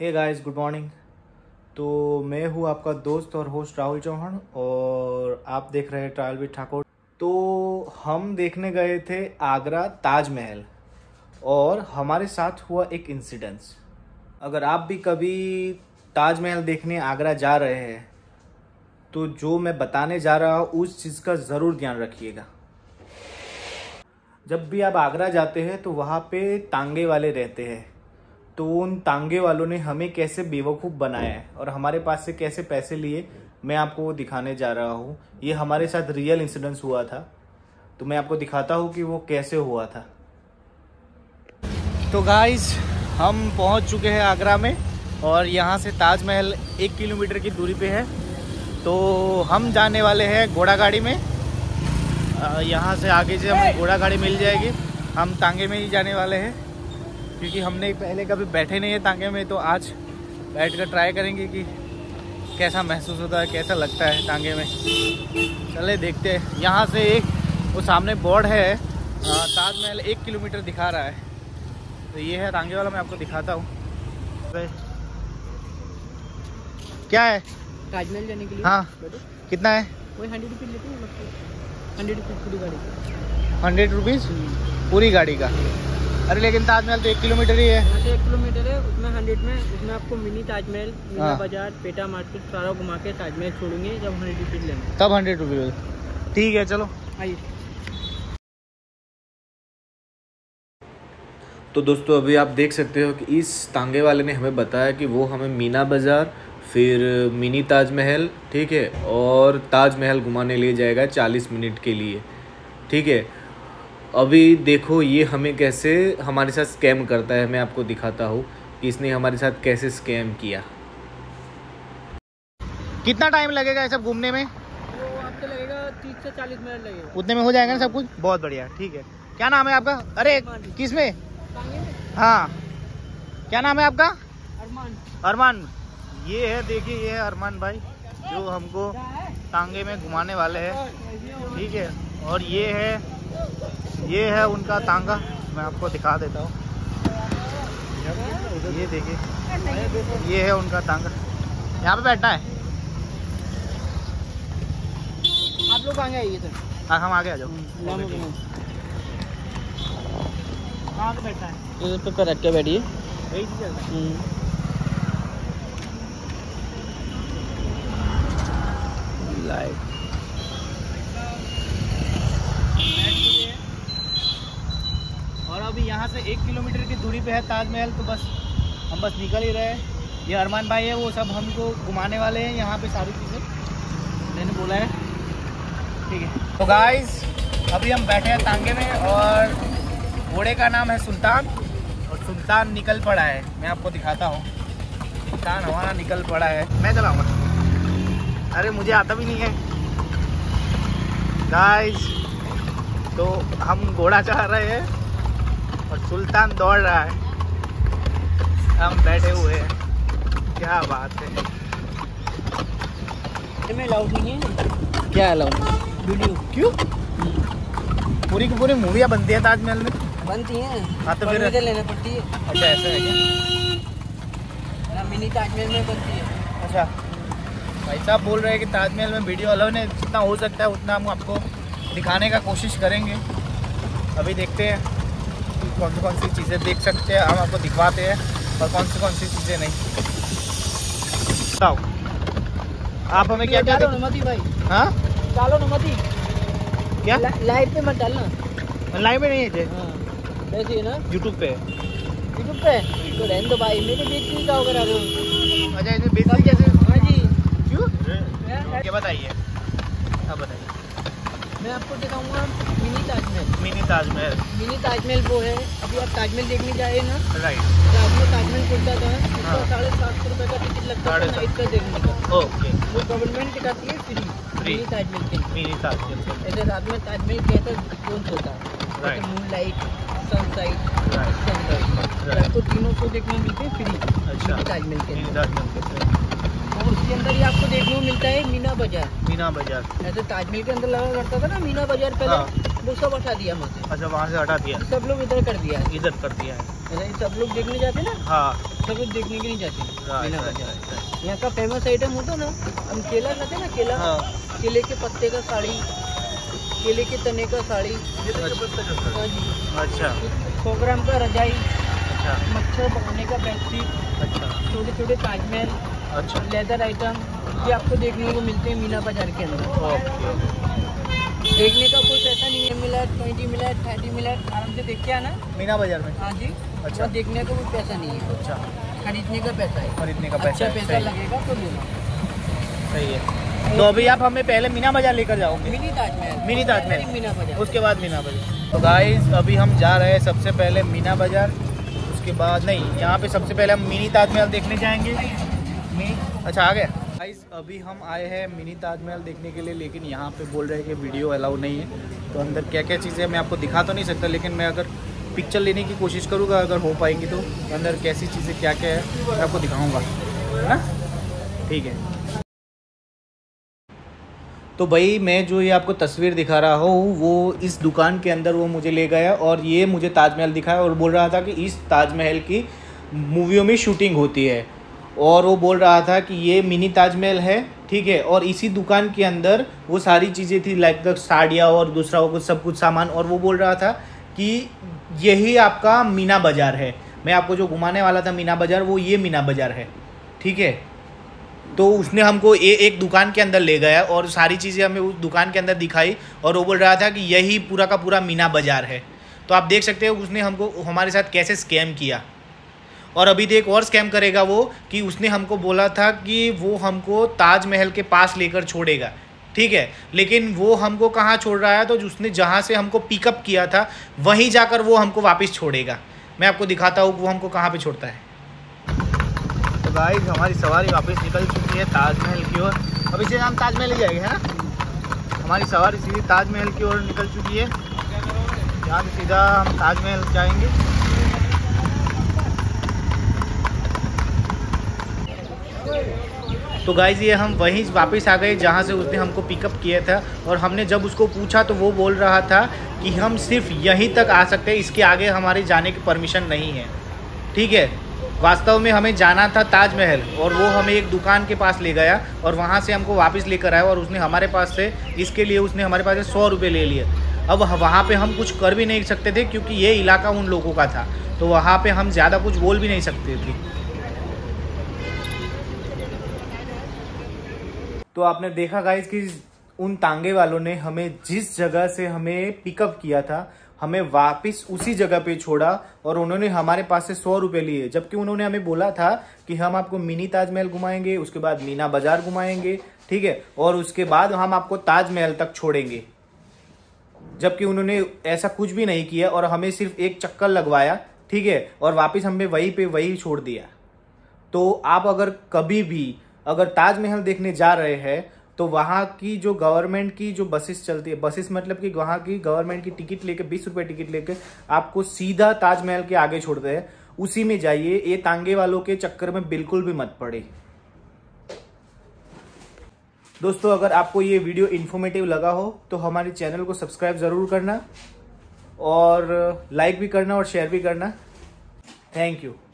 Hey guys, good morning. तो मैं हूँ आपका दोस्त और होस्ट राहुल चौहान और आप देख रहे हैं ट्रैवल विद ठाकुर। तो हम देखने गए थे आगरा ताजमहल और हमारे साथ हुआ एक इंसिडेंस। अगर आप भी कभी ताजमहल देखने आगरा जा रहे हैं तो जो मैं बताने जा रहा हूँ उस चीज़ का ज़रूर ध्यान रखिएगा। जब भी आप आगरा जाते हैं तो वहाँ पे तांगे वाले रहते हैं, तो उन तांगे वालों ने हमें कैसे बेवकूफ़ बनाया है और हमारे पास से कैसे पैसे लिए, मैं आपको वो दिखाने जा रहा हूँ। ये हमारे साथ रियल इंसिडेंस हुआ था, तो मैं आपको दिखाता हूँ कि वो कैसे हुआ था। तो गाइस, हम पहुँच चुके हैं आगरा में और यहाँ से ताजमहल 1 किलोमीटर की दूरी पे है। तो हम जाने वाले हैं घोड़ा गाड़ी में। यहाँ से आगे से हमें घोड़ा गाड़ी मिल जाएगी। हम तांगे में ही जाने वाले हैं क्योंकि हमने पहले कभी बैठे नहीं है तांगे में, तो आज बैठ कर ट्राई करेंगे कि कैसा महसूस होता है, कैसा लगता है तांगे में। चले देखते हैं। यहाँ से एक वो सामने बोर्ड है, ताजमहल 1 किलोमीटर दिखा रहा है, तो ये है तांगे वाला। मैं आपको दिखाता हूँ क्या है ताजमहल जाने के लिए। हाँ, कितना है? वही 100 रुपीज़ लेते हैं, 100 रुपीज़ पूरी गाड़ी का। 100 रुपीज़ पूरी गाड़ी का? अरे लेकिन ताजमहल तो 1 किलोमीटर ही है। यहाँ से 1 किलोमीटर है, उसमें 100 में उसमें आपको मिनी ताजमहल, मीना बाजार, पेटा मार्केट सारा घुमा के ताजमहल छोड़ेंगे। जब 100 रुपीज़ लेंगे तब 100 रुपीज़। ठीक है, चलो आइए। तो दोस्तों, अभी आप देख सकते हो कि इस तांगे वाले ने हमें बताया कि वो हमें मीना बाज़ार, फिर मिनी ताजमहल, ठीक है, और ताजमहल घुमाने ले जाएगा 40 मिनट के लिए। ठीक है, अभी देखो ये हमें कैसे हमारे साथ स्कैम करता है। मैं आपको दिखाता हूँ कि इसने हमारे साथ कैसे स्कैम किया। कितना टाइम लगेगा ये सब घूमने में? वो आपको लगेगा 30 से 40 मिनट लगेगा। उतने में हो जाएगा ना सब कुछ? बहुत बढ़िया, ठीक है। क्या नाम है आपका? अरे किस में? हाँ, क्या नाम है आपका? अरमान। अरमान, ये है, देखिए ये है अरमान भाई जो हमको तांगे में घुमाने वाले हैं। ठीक है, और ये है उनका तांगा। मैं आपको दिखा देता हूँ, ये देखिए, ये है उनका तांगा। यहाँ पे बैठना है। आप लोग आगे आइए सर। हाँ, हम आगे आ जाओ। कहाँ पे बैठना है? इधर पे रख के बैठिए। लाइव और अभी यहाँ से 1 किलोमीटर की दूरी पे है ताजमहल, तो बस हम निकल ही रहे हैं। ये अरमान भाई है, वो सब हमको घुमाने वाले हैं यहाँ पे सारी चीज़ें मैंने बोला है। ठीक है, तो गाइस अभी हम बैठे हैं तांगे में और घोड़े का नाम है सुल्तान, और सुल्तान निकल पड़ा है। मैं आपको दिखाता हूँ, सुल्तान हमारा निकल पड़ा है। मैं चलाऊँगा, अरे मुझे आता भी नहीं है गाइस। तो हम घोड़ा चढ़ा रहे हैं और सुल्तान दौड़ रहा है, हम बैठे हुए हैं। क्या बात है। में अलाउड नहीं है। क्या अलाउड? वीडियो क्यों? पूरी की पूरी मूवियाँ बनती है ताजमहल में। बनती हैं। हाँ, तो फिर लेना पड़ती है। अच्छा, ऐसा है क्या? मिनी ताजमहल में बनती है। अच्छा, भाई साहब बोल रहे हैं कि ताजमहल में वीडियो अलाउ नहीं, जितना हो सकता है उतना हम आपको दिखाने का कोशिश करेंगे। अभी देखते हैं कि कौन सी चीज़ें देख सकते हैं, हम आपको दिखवाते हैं, और कौन सी चीज़ें नहीं। बताओ आप हमें क्या क्या अनुमति भाई। हाँ, डालो अनुमति। क्या लाइव पे मत डालना। लाइव में नहीं है? हाँ, वैसे ही ना, यूट्यूब पे। यूट्यूब पे तो रहने दो भाई, मेरे बेइज्जती का होगा। अच्छा, इसे बेइज्जती कैसे? हाँ जी, क्यों? क्या बताइए, आप बताइए। मैं आपको दिखाऊंगा mini Taj Mahal. Mini Taj Mahal, mini Taj Mahal वो है। अभी आप ताजमहल देखने जाए ना, राइट। ताजमहल खुलता था, इसका 750 रुपये का टिकट लगता है नाइट का देखने का। ओके, वो गवर्नमेंट दिखाती है फ्री मिनी ताजमहल के। मिनी ताजमहल। ऐसे रात में ताजमहल कैसा रिस्पॉन्स होता है, जैसे मून लाइट, सनसाइट, सनराइज, आपको तीनों को देखने मिलते हैं फ्री। अच्छा, ताजमहल के मिनी ताजमहल के। और उसके अंदर ही आपको देखने को मिलता है मीना बाजार। मीना बाजार, ऐसे ताजमहल के अंदर लगा करता था ना मीना बाजार पहले। हाँ। वो सब हटा दिया वहाँ से। अच्छा, वहाँ से हटा दिया, सब लोग इधर कर दिया है। इधर कर दिया है। सब लोग देखने जाते ना, हाँ, सब लोग देखने के नहीं जाते मीना राइट, बाजार। यहाँ का फेमस आइटम होता ना, हम केला खाते ना, केला, हाँ, केले के पत्ते का साड़ी, केले के तने का साड़ी, हाँ जी, अच्छा 100 ग्राम का रजाई, अच्छा मच्छर भगाने का बेडशीट, अच्छा छोटे छोटे ताजमहल, अच्छा, लेदर आइटम, ये आपको देखने को मिलते हैं मीना बाजार के अंदर। ओके। देखने का कुछ ऐसा नहीं है, मिनट 20 मिनट 30 मिनट आराम से देख के आना मीना बाजार में। हाँ जी। अच्छा, देखने का कुछ पैसा नहीं है, अच्छा, खरीदने का पैसा है, खरीदने का पैसा अच्छा है, पैसा सही, लगेगा तो लेना। सही है। तो अभी आप हमें पहले मीना बाजार लेकर जाओगे, मिनी ताजमहल, मिनी ताजमहल, मीना बाजार, उसके बाद मीना बाजार। तो गाइस अभी हम जा रहे हैं सबसे पहले मीना बाजार, उसके बाद नहीं, यहाँ पे सबसे पहले हम मिनी ताजमहल देखने जाएंगे। अच्छा, आ गया गाइस, अभी हम आए हैं मिनी ताजमहल देखने के लिए, लेकिन यहाँ पे बोल रहे हैं कि वीडियो अलाउ नहीं है। तो अंदर क्या क्या चीज़ें मैं आपको दिखा तो नहीं सकता, लेकिन मैं अगर पिक्चर लेने की कोशिश करूँगा, अगर हो पाएंगी तो अंदर कैसी चीज़ें क्या क्या है मैं आपको दिखाऊँगा, है ना? ठीक है। तो भाई मैं जो ये आपको तस्वीर दिखा रहा हूँ, वो इस दुकान के अंदर वो मुझे ले गया और ये मुझे ताजमहल दिखाया और बोल रहा था कि इस ताजमहल की मूवियों में शूटिंग होती है, और वो बोल रहा था कि ये मिनी ताजमहल है, ठीक है। और इसी दुकान के अंदर वो सारी चीज़ें थी, लाइक द साड़ियाँ और दूसरा वो कुछ सब कुछ सामान, और वो बोल रहा था कि यही आपका मीना बाज़ार है। मैं आपको जो घुमाने वाला था मीना बाज़ार, वो ये मीना बाज़ार है, ठीक है। तो उसने हमको एक दुकान के अंदर ले गया और सारी चीज़ें हमें उस दुकान के अंदर दिखाई, और वो बोल रहा था कि यही पूरा का पूरा मीना बाज़ार है। तो आप देख सकते हो उसने हमको हमारे साथ कैसे स्कैम किया, और अभी तो एक और स्कैम करेगा वो, कि उसने हमको बोला था कि वो हमको ताजमहल के पास लेकर छोड़ेगा, ठीक है। लेकिन वो हमको कहाँ छोड़ रहा है, तो उसने जहाँ से हमको पिकअप किया था वहीं जाकर वो हमको वापस छोड़ेगा। मैं आपको दिखाता हूँ वो हमको कहाँ पे छोड़ता है। तो गाइस हमारी सवारी वापस निकल चुकी है ताजमहल की ओर। अभी से हम ताजमहल ही जाएंगे, है ना? हमारी सवारी सीधी ताजमहल की ओर निकल चुकी है। यहाँ से सीधा हम ताजमहल जाएंगे। तो गाइस ये हम वहीं वापस आ गए जहाँ से उसने हमको पिकअप किया था, और हमने जब उसको पूछा तो वो बोल रहा था कि हम सिर्फ यहीं तक आ सकते हैं, इसके आगे हमारे जाने की परमिशन नहीं है, ठीक है। वास्तव में हमें जाना था ताजमहल, और वो हमें एक दुकान के पास ले गया और वहाँ से हमको वापस लेकर आया, और उसने हमारे पास से इसके लिए उसने हमारे पास से 100 रुपये ले लिए। अब वहाँ पे हम कुछ कर भी नहीं सकते थे क्योंकि ये इलाका उन लोगों का था, तो वहाँ पे हम ज़्यादा कुछ बोल भी नहीं सकते थे। तो आपने देखा गाइस कि उन तांगे वालों ने हमें जिस जगह से हमें पिकअप किया था, हमें वापस उसी जगह पे छोड़ा, और उन्होंने हमारे पास से 100 रुपये लिए, जबकि उन्होंने हमें बोला था कि हम आपको मिनी ताजमहल घुमाएंगे, उसके बाद मीना बाजार घुमाएंगे, ठीक है, और उसके बाद हम आपको ताजमहल तक छोड़ेंगे। जबकि उन्होंने ऐसा कुछ भी नहीं किया और हमें सिर्फ एक चक्कर लगवाया, ठीक है, और वापस हमें वहीं पे वही छोड़ दिया। तो आप अगर कभी भी अगर ताजमहल देखने जा रहे हैं तो वहाँ की जो गवर्नमेंट की जो बसेस चलती है, बसेस मतलब कि वहाँ की गवर्नमेंट की टिकट लेके 20 रुपये टिकट लेके आपको सीधा ताजमहल के आगे छोड़ते हैं, उसी में जाइए। ये तांगे वालों के चक्कर में बिल्कुल भी मत पड़े। दोस्तों अगर आपको ये वीडियो इन्फॉर्मेटिव लगा हो तो हमारे चैनल को सब्सक्राइब ज़रूर करना, और लाइक भी करना और शेयर भी करना। Thank you.